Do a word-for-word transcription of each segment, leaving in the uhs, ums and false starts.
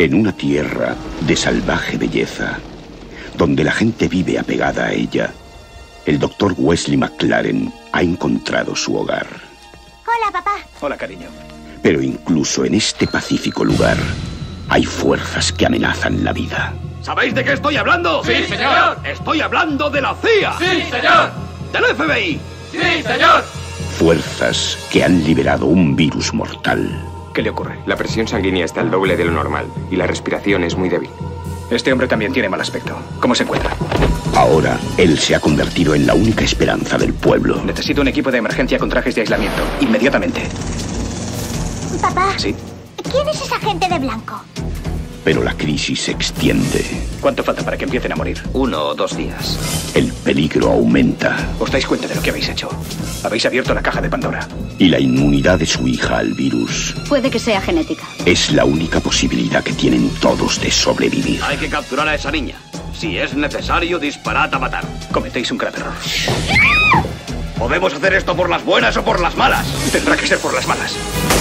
En una tierra de salvaje belleza, donde la gente vive apegada a ella, el doctor Wesley McLaren ha encontrado su hogar. Hola, papá. Hola, cariño. Pero incluso en este pacífico lugar, hay fuerzas que amenazan la vida. ¿Sabéis de qué estoy hablando? ¡Sí, señor! Estoy hablando de la C I A. ¡Sí, señor! ¡Del F B I! ¡Sí, señor! Fuerzas que han liberado un virus mortal. ¿Qué le ocurre? La presión sanguínea está al doble de lo normal y la respiración es muy débil. Este hombre también tiene mal aspecto. ¿Cómo se encuentra? Ahora, él se ha convertido en la única esperanza del pueblo. Necesito un equipo de emergencia con trajes de aislamiento. Inmediatamente. Papá. ¿Sí? ¿Quién es esa gente de blanco? Pero la crisis se extiende. ¿Cuánto falta para que empiecen a morir? Uno o dos días. El peligro aumenta. ¿Os dais cuenta de lo que habéis hecho? Habéis abierto la caja de Pandora. Y la inmunidad de su hija al virus Puede que sea genética. es la única posibilidad que tienen todos de sobrevivir. Hay que capturar a esa niña. Si es necesario, disparad a matar. Cometéis un grave error. ¿Podemos hacer esto por las buenas o por las malas? Tendrá que ser por las malas.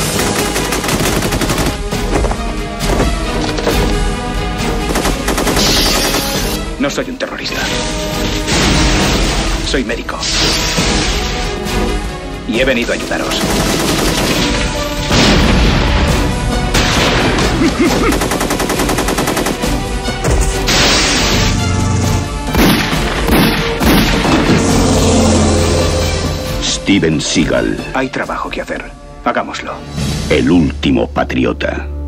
No soy un terrorista. Soy médico. Y he venido a ayudaros. Steven Seagal, Hay trabajo que hacer. Hagámoslo. el último patriota.